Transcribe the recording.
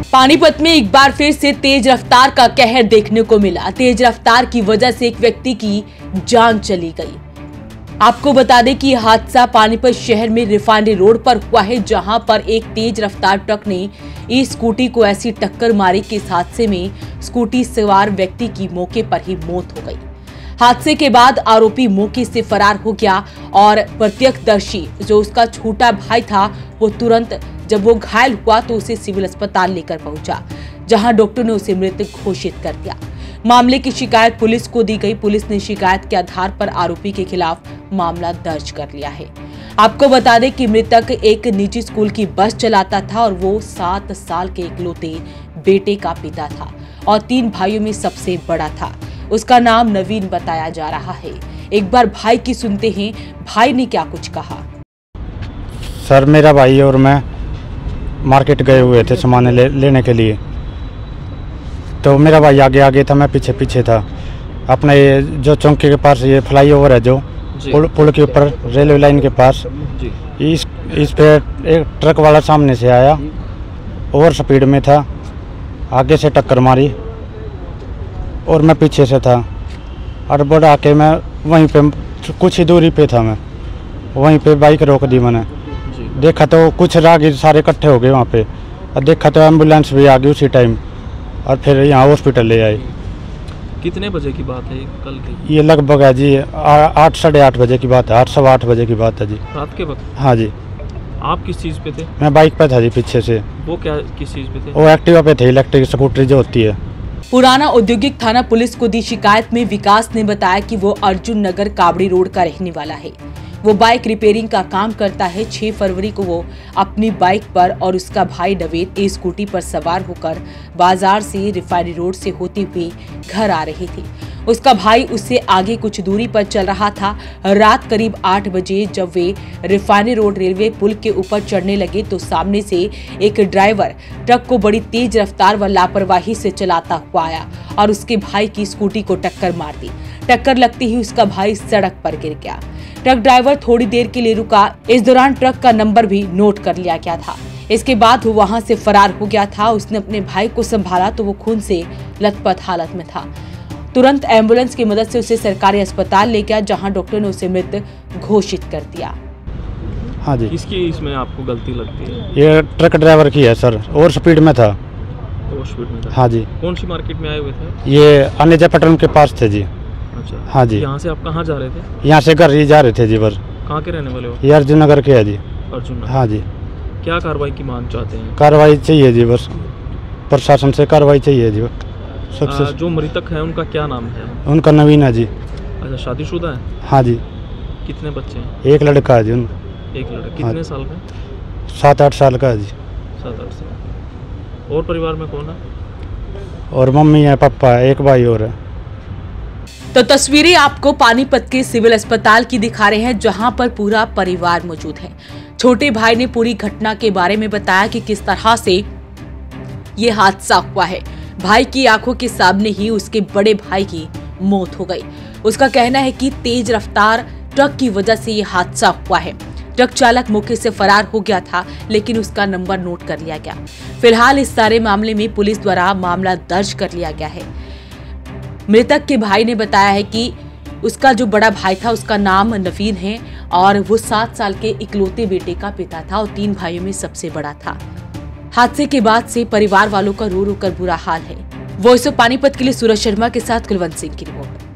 पानीपत में एक बार फिर से तेज रफ्तार का कहर देखने को मिला। तेज रफ्तार की वजह से एक व्यक्ति की जान चली गई। आपको बता दें कि यह हादसा पानीपत शहर में रिफाइनरी रोड पर हुआ है, जहां पर एक तेज रफ्तार ट्रक ने ई स्कूटी को ऐसी टक्कर मारी कि इस हादसे में स्कूटी सवार व्यक्ति की मौके पर ही मौत हो गई। हादसे के बाद आरोपी मौके से फरार हो गया और प्रत्यक्षदर्शी जो उसका छोटा भाई था वो तुरंत जब वो घायल हुआ तो उसे सिविल अस्पताल लेकर पहुंचा, जहां डॉक्टर ने उसे मृत घोषित कर दिया। मामले की शिकायत पुलिस को दी गई। पुलिस ने शिकायत के आधार पर आरोपी के खिलाफ मामला दर्ज कर लिया है। आपको बता दें कि मृतक एक निजी स्कूल की बस चलाता था और वो 7 साल के इकलौते बेटे का पिता था और 3 भाइयों में सबसे बड़ा था। उसका नाम नवीन बताया जा रहा है। एक बार भाई की सुनते हैं, भाई ने क्या कुछ कहा। सर, मेरा भाई और मैं मार्केट गए हुए थे सामान लेने के लिए, तो मेरा भाई आगे आगे था, मैं पीछे पीछे था। अपने ये जो चौकी के पास ये फ्लाईओवर है, जो पुल के ऊपर रेलवे लाइन के पास, इस पे एक ट्रक वाला सामने से आया, ओवर स्पीड में था, आगे से टक्कर मारी और मैं पीछे से था। और बढ़ा के मैं वहीं पे कुछ ही दूरी पे था, मैं वहीं पे बाइक रोक दी। मैंने देखा तो कुछ राहगीर सारे इकट्ठे हो गए वहाँ पे, और देखा तो एम्बुलेंस भी आ गई उसी टाइम और फिर यहाँ हॉस्पिटल ले आए। कितने बजे की बात है कल की? ये लगभग है जी 8 साढ़े 8 बजे की बात है, 8 सवा 8 बजे की बात है जी। रात के वक्त? हाँ जी। आप किस चीज़ पे थे? मैं बाइक पे था जी, पीछे से। वो क्या किस चीज़ पे थे? वो एक्टिवा पे थे, इलेक्ट्रिक स्कूटर जो होती है। पुराना औद्योगिक थाना पुलिस को दी शिकायत में विकास ने बताया कि वो अर्जुन नगर काबड़ी रोड का रहने वाला है। वो बाइक रिपेयरिंग का काम करता है। 6 फरवरी को वो अपनी बाइक पर और उसका भाई नवीन एक स्कूटी पर सवार होकर बाजार से रिफाइनरी रोड से होते हुए घर आ रहे थे। उसका भाई उससे आगे कुछ दूरी पर चल रहा था। रात करीब 8 बजे जब वे रिफाइनरी रोड रेलवे पुल के ऊपर चढ़ने लगे तो सामने से एक ड्राइवर ट्रक को बड़ी तेज रफ्तार व लापरवाही से चलाता हुआ आया और उसके भाई की स्कूटी को टक्कर मार दी। टक्कर लगते ही उसका भाई सड़क पर गिर गया। ट्रक ड्राइवर थोड़ी देर के लिए रुका। इस दौरान ट्रक का नंबर भी नोट कर लिया गया था। इसके बाद वो वहां से फरार हो गया था। उसने अपने भाई को संभाला तो वो खून से लथपथ हालत में था। तुरंत एम्बुलेंस की मदद से उसे सरकारी अस्पताल ले गया, जहां डॉक्टर ने उसे मृत घोषित कर दिया। हाँ जी। किसकी इसमें आपको गलती लगती है? ये ट्रक ड्राइवर की है सर, और स्पीड में था। और स्पीड में था? हाँ जी। कौन सी मार्केट में आए हुए थे? ये अन्य पेट्रोल के पास थे जी। अच्छा। हाँ जी। यहाँ से आप कहाँ जा रहे थे? यहाँ से घर ही जा रहे थे जी। बस कहाँ के रहने वाले हो? ये अर्जुन नगर के है जी। अर्जुन नगर। हाँ जी। क्या कार्रवाई की मांग चाहते हैं? कार्रवाई चाहिए जी, बस प्रशासन से कार्रवाई चाहिए जी सबसे। जो मृतक है उनका क्या नाम है? उनका नवीन है जी। अच्छा, शादीशुदा है? हाँ जी। कितने बच्चे हैं? एक लड़का है जी। एक लड़का। कितने साल का? 7-8 साल का है जी। 7-8 साल। और परिवार में कौन है? और मम्मी है, पापा है, एक भाई और है। तो तस्वीरें आपको पानीपत के सिविल अस्पताल की दिखा रहे हैं, जहां पर पूरा परिवार मौजूद है। छोटे भाई ने पूरी घटना के बारे में बताया कि किस तरह से ये हादसा हुआ है। भाई की आंखों के सामने ही उसके बड़े भाई की मौत हो गई। उसका कहना है कि तेज रफ्तार ट्रक की वजह से ये हादसा हुआ है। ट्रक चालक मौके से फरार हो गया था, लेकिन उसका नंबर नोट कर लिया गया। फिलहाल इस सारे मामले में पुलिस द्वारा मामला दर्ज कर लिया गया है। मृतक के भाई ने बताया है कि उसका जो बड़ा भाई था उसका नाम नवीन है और वो 7 साल के इकलौते बेटे का पिता था और 3 भाइयों में सबसे बड़ा था। हादसे के बाद से परिवार वालों का रो रो कर बुरा हाल है। वॉइस ऑफ पानीपत के लिए सूरज शर्मा के साथ कुलवंत सिंह की रिपोर्ट।